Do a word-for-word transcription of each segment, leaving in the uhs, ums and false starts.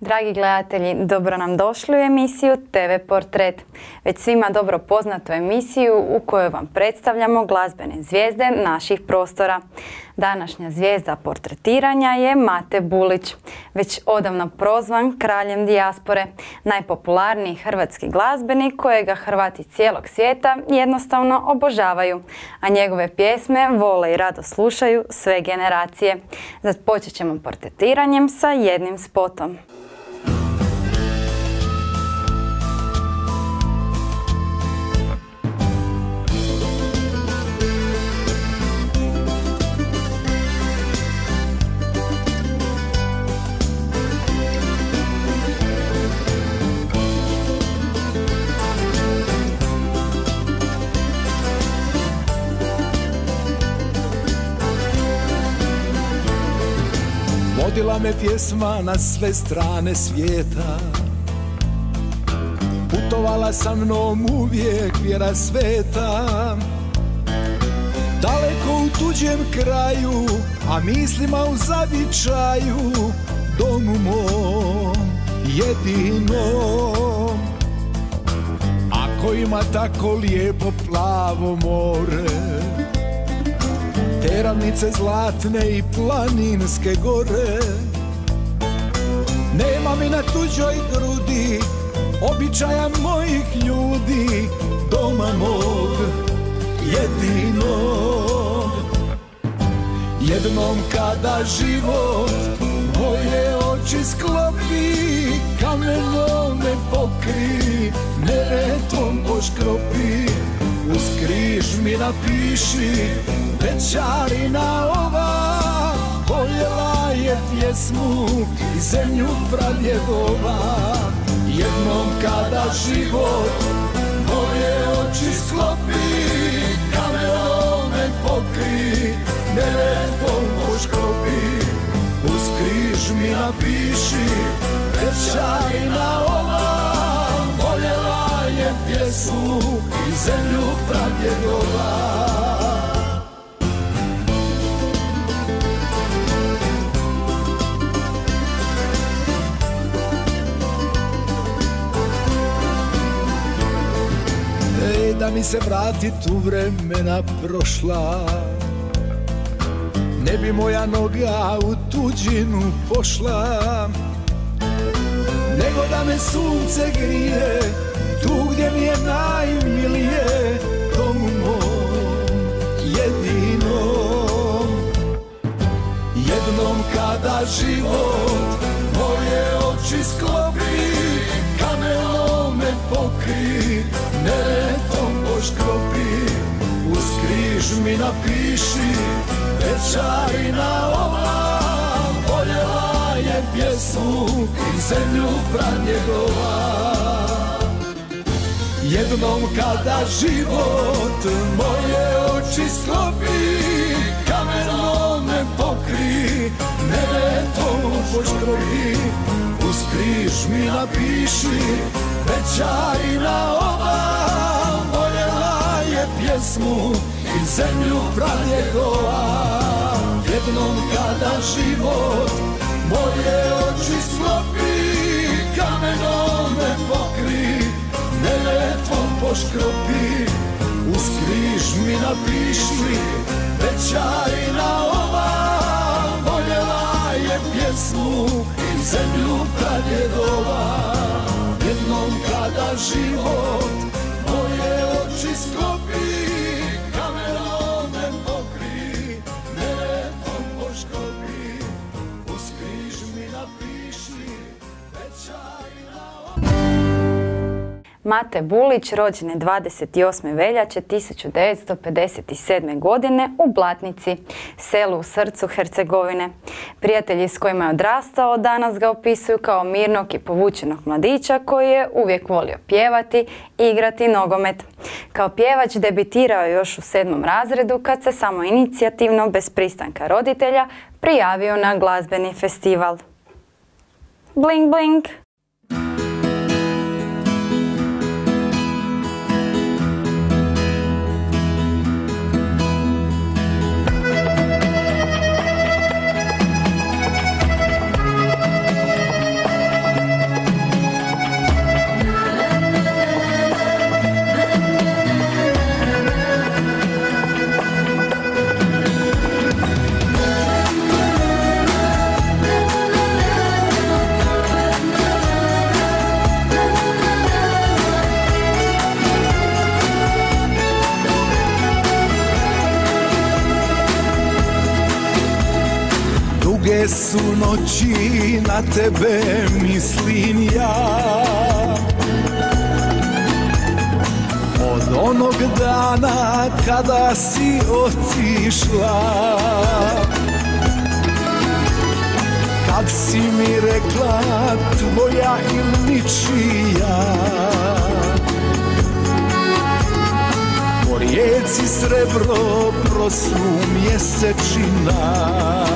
Dragi gledatelji, dobro nam došli u emisiju te ve Portret. Već svima dobro poznatu emisiju u kojoj vam predstavljamo glazbene zvijezde naših prostora. Današnja zvijezda portretiranja je Mate Bulić, već odavno prozvan kraljem dijaspore, najpopularniji hrvatski glazbenik kojega Hrvati cijelog svijeta jednostavno obožavaju, a njegove pjesme vole i rado slušaju sve generacije. Započet ćemo portretiranjem sa jednim spotom. Vodila me pjesma na sve strane svijeta, putovala sa mnom uvijek vjera sveta. Daleko u tuđem kraju, a mislima u zavičaju, domu mom jedinom. Ako ima tako lijepo plavo more, te ravnice zlatne i planinske gore, nema mi na tuđoj grudi običaja mojih ljudi, doma mog jedinog. Jednom kada život moje oči sklopi, kamenom me pokri, neretvom poškropi, uz križ mi napiši, večarina ova voljela je pjesmu i zemlju pradjedova. Jednom kada život moje oči sklopi, kamerom me pokri, neretvom poškropi, uz križ mi napiši, večarina ova voljela je pjesmu i zemlju pradjedova. Da mi se vrati tu vremena prošla, ne bi moja noga u tuđinu pošla, nego da me sunce grije tu gdje mi je najmilije, domu mom jedinom. Jednom kada život moje oči sklopi, kamenom me pokri, neretom poškropi, uz križ mi napiši, večarina ova voljela je pjesmu i zemlju pradjedova. Jednom kada život moje oči sklopi, kamenom me pokri, neretom poškropi, uz križ mi napiši, večarina ova voljela je pjesmu i zemlju pradjedova. Jednom kada život moje oči sklopi, kamenom me pokri, neretvom poškropi, uz križ mi napiši, večarina ova voljela je pjesmu i zemlju pradjedova. Jednom kada život moje oči sklopi, kamerom me pokri, neretom poškropi, uz križ mi napiši, večarina ova. Mate Bulić rođen je dvadeset osme veljače tisuću devetsto pedeset sedme. godine u Blatnici, selu u srcu Hercegovine. Prijatelji s kojima je odrastao danas ga opisuju kao mirnog i povučenog mladića koji je uvijek volio pjevati i igrati nogomet. Kao pjevač debitirao je još u sedmom razredu kad se samoinicijativno bez pristanka roditelja prijavio na glazbeni festival. Bling bling! Duge su noći, na tebe mislim ja. Od onog dana kada si otišla, kad si mi rekla tvoja ili ničija, po rijeci srebro proslu mjesečina.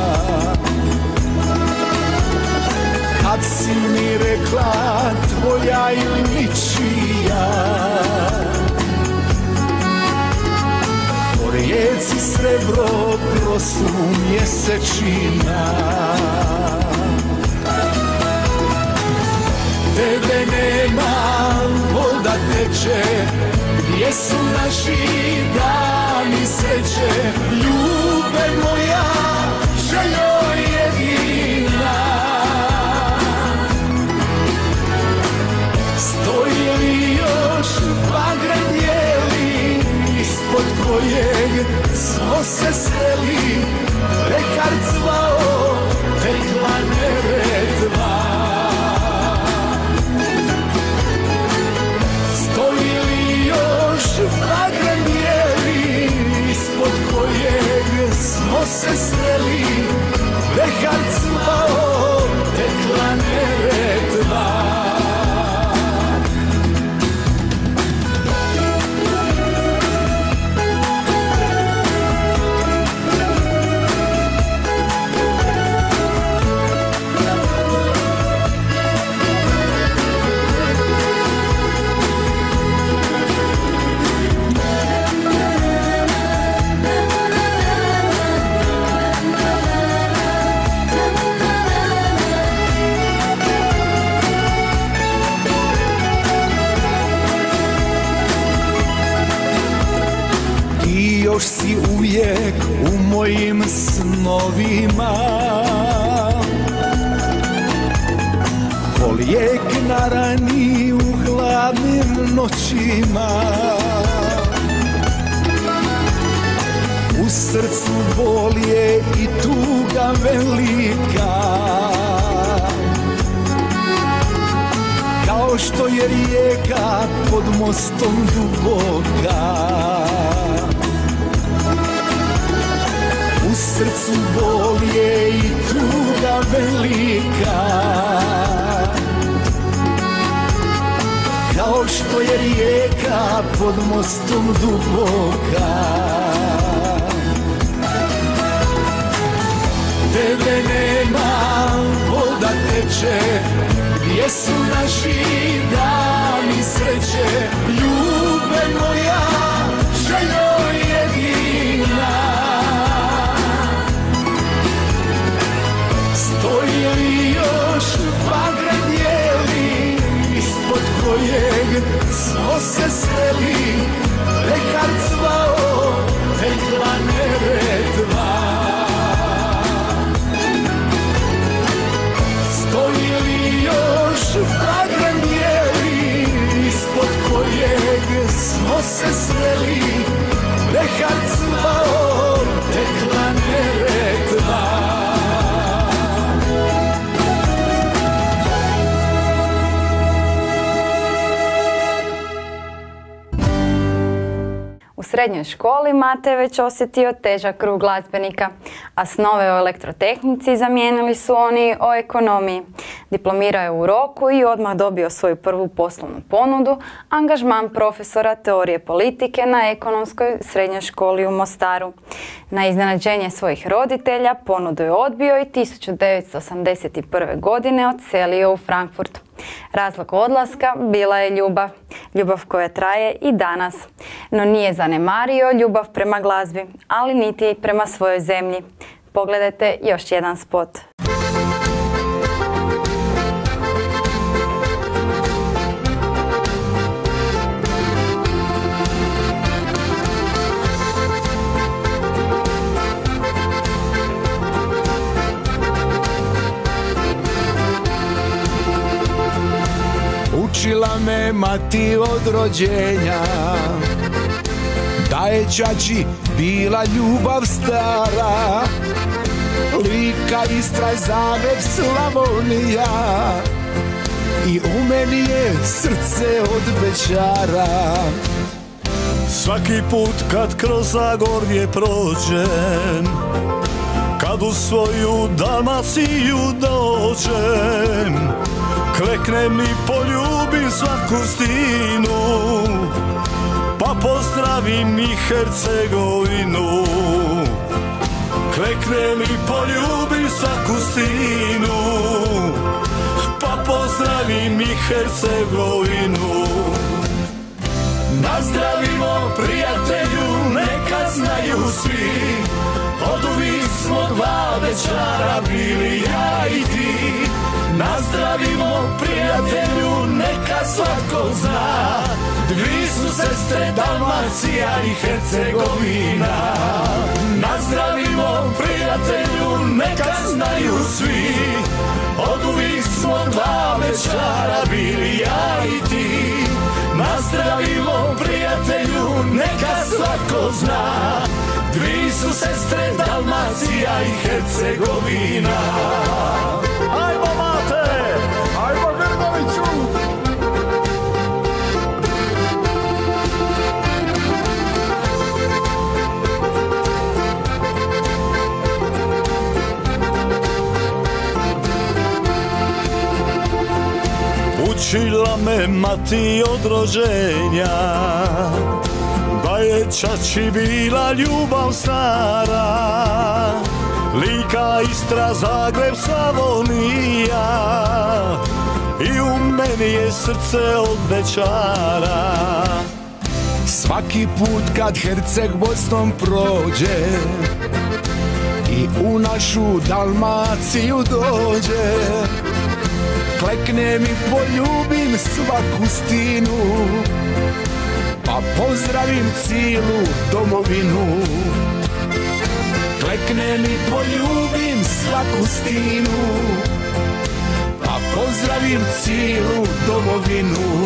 Kad si mi rekla tvoja ili ničija, po rijeci srebro proslu mjesečina. Tebe nema, voda teče, gdje su naši dani sreće? Ljube moja, željo jedina, stoji li još bagre bijeli, ispod kojeg smo se sreli? Pekar zvao, tekla Neretva. Stoji li još bagre bijeli, ispod kojeg smo se sreli? Pekar zvao, tekla Neretva. Još si uvijek u mojim snovima, ko lijek na rani u hladnim noćima. U srcu bol je i tuga velika, kao što je rijeka pod mostom duboka. U srcu bol je i tuga velika, kao što je rijeka pod mostom duboka. Tebe nema, voda teče, gdje su naši dani sreće? Ljube moja, željo jedina, stoji li još bagre bijeli, ispod kojeg smo se sreli? Pekar zvao, tekla Neretva. Stoji li još bagre bijeli, ispod kojeg smo se sreli? Pekar zvao, tekla Neretva. U srednjoj školi Mate je već osjetio težak krug glazbenika, a snove o elektrotehnici zamijenili su oni o ekonomiji. Diplomirao je u roku i odmah dobio svoju prvu poslovnu ponudu, angažman profesora teorije politike na ekonomskoj srednjoj školi u Mostaru. Na iznenađenje svojih roditelja ponudu je odbio i tisuću devetsto osamdeset prve. godine odselio u Frankfurt. Razlog odlaska bila je ljubav, ljubav koja traje i danas. No nije zanemario ljubav prema glazbi, ali niti prema svojoj zemlji. Pogledajte još jedan spot. Učila me mati od rođenja, da je ćaći bila ljubav stara. Lika, Istra, Zagreb, Slavonija. I u meni je srce od večara. Svaki put kad kroz Zagorje prođem, kad u svoju Dalmaciju dođem, kleknem i poljubim svaku stinu, pa pozdravim i Hercegovinu. Kleknem i poljubim svaku stinu, pa pozdravim i Hercegovinu. Nazdravimo prijatelju, neka znaju svi, oduvijek smo dva večara bili ja i ti. Nazdravimo prijatelju, neka svatko zna, dvi su sestre Dalmacija i Hercegovina. Nazdravimo prijatelju, neka znaju svi, oduvijek smo dva večara bili ja i ti. Nazdravimo prijatelju, neka svatko zna, dvi su sestre Dalmacija i Hercegovina. Ajmo mate! Ajmo Grdoviću! Učila me mati od rođenja, da je čači bila ljubav stara. Lika, Istra, Zagreb, Slavonija, i u meni je srce od večara. Svaki put kad Herceg Bosnom prođe i u našu Dalmaciju dođe, kleknem i poljubim svaku stinu, pa pozdravim cijelu domovinu. Kleknem i poljubim svaku stinu, pa pozdravim cijelu domovinu.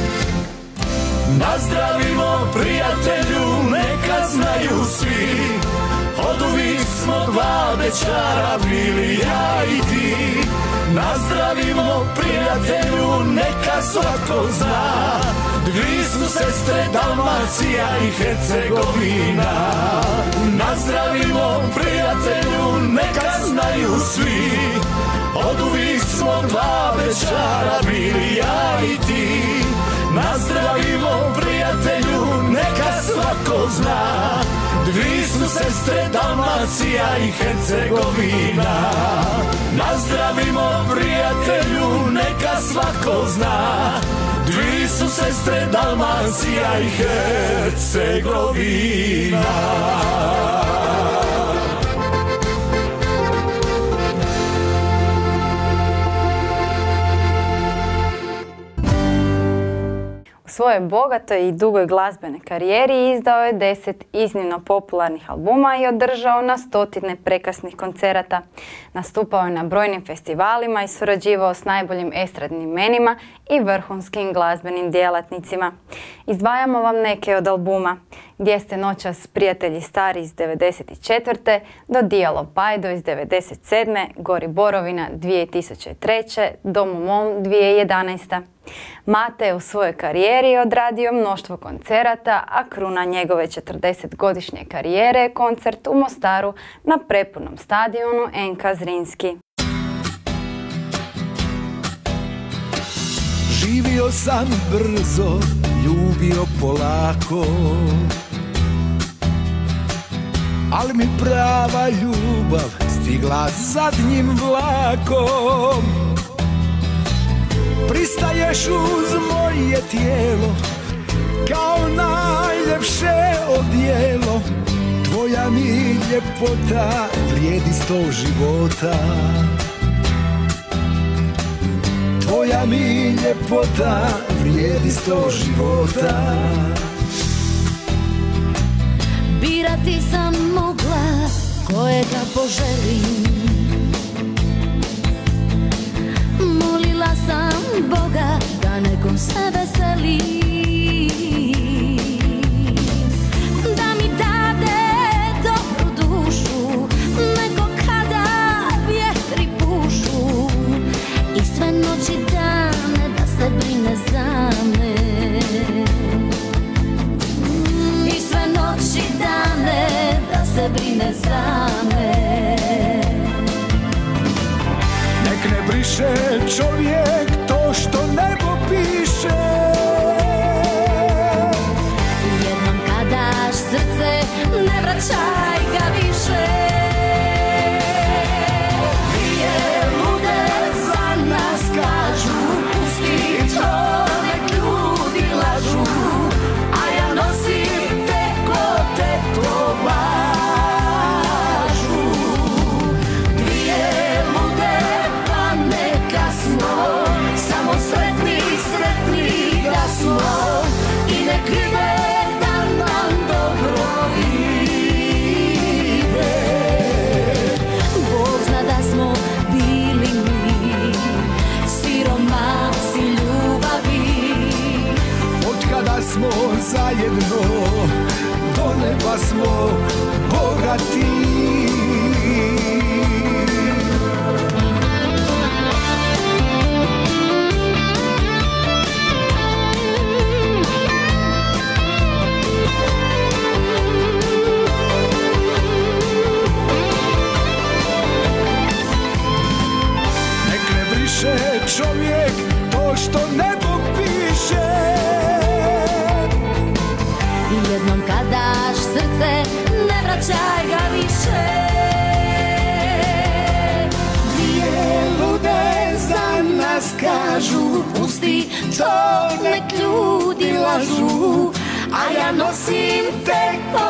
Nazdravimo prijatelju, neka znaju svi, oduvijek smo dva večara bili ja i ti. Nazdravimo prijatelju, neka svatko zna, dvi su sestre Dalmacija i Hercegovina. Nazdravimo prijatelju, neka znaju svi, oduvijek smo dva večara bili ja i ti. Nazdravimo prijatelju, neka svatko zna, dvi su sestre Dalmacija i Hercegovina. Nazdravimo prijatelju, neka svako zna, dvi su sestre Dalmacija i Hercegovina. U svojoj bogatoj i dugoj glazbenoj karijeri izdao je deset iznimno popularnih albuma i održao na stotine prekrasnih koncerata. Nastupao je na brojnim festivalima i surađivao s najboljim estradnim imenima i vrhunskim glazbenim djelatnicima. Izdvajamo vam neke od albuma: Gdje ste noćas, prijatelji stari iz devedeset četvrte. Do Dijalo Pajdo iz devedeset sedme. Gori Borovina dvije tisuće treće. Dom u mom dvije tisuće jedanaeste. Mate je u svojoj karijeri odradio mnoštvo koncerata, a kruna njegove četrdesetgodišnje karijere je koncert u Mostaru na prepunom stadionu en ka Zrinski. Živio sam brzo, ljubio polako, ali mi prava ljubav stigla zadnjim vlakom. Pristaješ uz moje tijelo kao najljepše odijelo. Tvoja mi ljepota vrijedi sto života. Tvoja mi ljepota vrijedi sto života. Birati sam mogla kojega poželim. Molila sam Boga da nekom se veseli, da mi dade dobru dušu, neko kada vraćaj ga više. Dvije lude za nas kažu, pusti to, nek ljudi lažu, a ja nosim te ko tetovažu. Dvije lude pa neka smo, samo sretni, sretni da smo, i nek ide da nam dobro ide. Bog zna da smo bili mi siromasi ljubavi, Otkada smo zajedno, do neba smo bogati. Nek ne briše čovjek to što nebo piše, i jednom kad daš srce, ne vraćaj ga više. Dvije lude za nas kažu, pusti to, nek ljudi lažu, a ja nosim te ko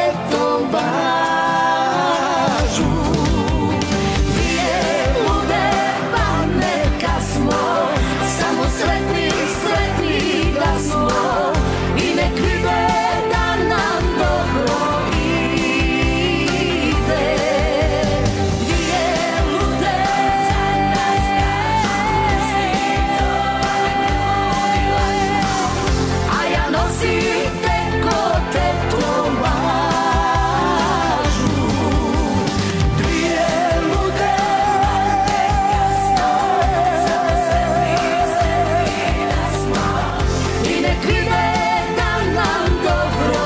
tetovažu. Dvije lude pa neka smo, samo sretni, sretni da smo, i nek vide da nam dobro ide. Dvije lude za nas kažu, a ja nosim te ko tetovažu. Dvije lude samo sretni, sretni da smo, i nek vide da nam dobro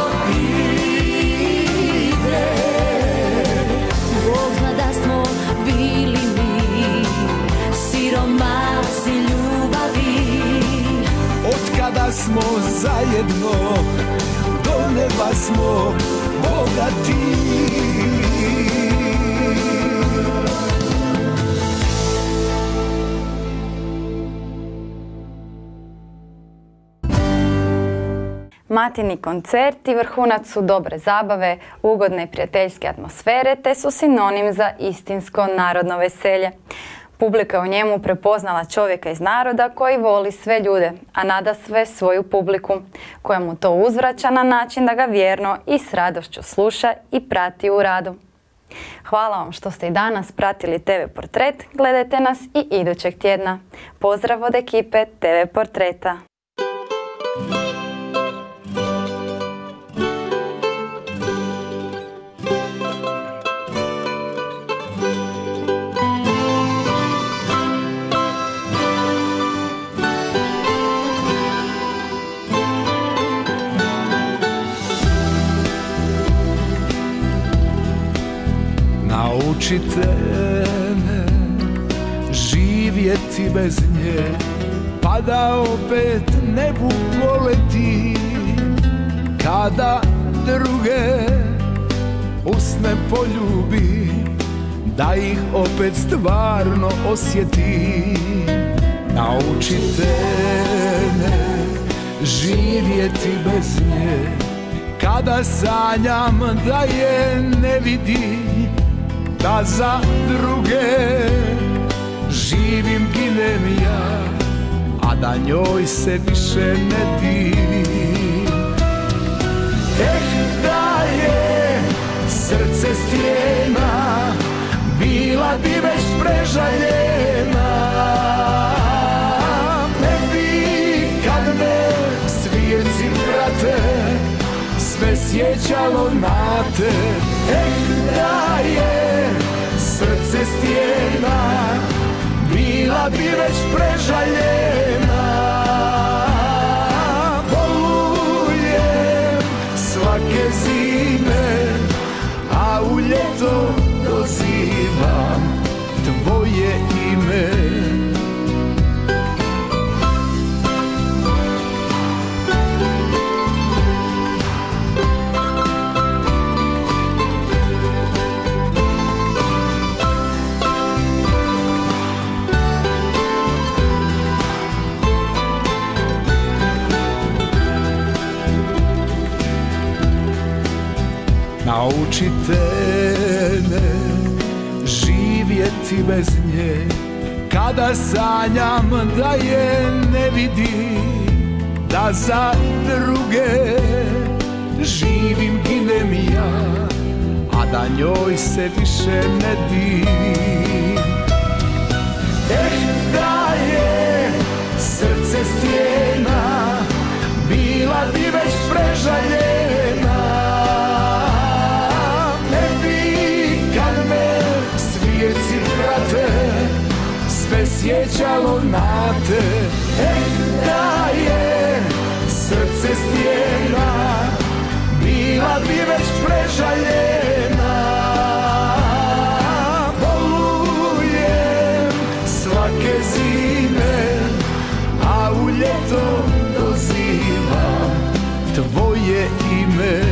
ide. Bog zna da smo bili mi siromasi ljubavi, Otkada smo zajedno, do neba smo bogati. Matini koncerti vrhunac su dobre zabave, ugodne i prijateljske atmosfere te su sinonim za istinsko narodno veselje. Publika u njemu prepoznala čovjeka iz naroda koji voli sve ljude, a nada sve svoju publiku, koja mu to uzvraća na način da ga vjerno i s radošću sluša i prati u radu. Hvala vam što ste i danas pratili te ve Portret, gledajte nas i idućeg tjedna. Pozdrav od ekipe te ve Portreta. Naučite me živjeti bez nje, pa da opet nebu poleti. Kada druge usne poljubi, da ih opet stvarno osjetim. Naučite me živjeti bez nje, kada sanjam da je ne vidim, da za druge živim, ginem ja, a da njoj se više ne divim. Eh, da je srce stijena, bila bi već prežaljena. Ne bi kad me svirci prate, sve sjećalo na te. Eh, da je srce stijena, bila bi već prežaljena. Volujem svake zime, a u ljeto dozivam tvoje ime. Naučite me živjeti bez nje, kada sanjam da je ne vidim, da za druge živim, ginem ja, a da njoj se više ne divim. Eh, da je srce stijena, bila bi već prežaljena. Ne bi kad me svijeci prate, sve sjećalo na te. Eh, da je srce stijena, bila bi već prežaljena. Bolujem svake zime, a u ljeto dozivam tvoje ime.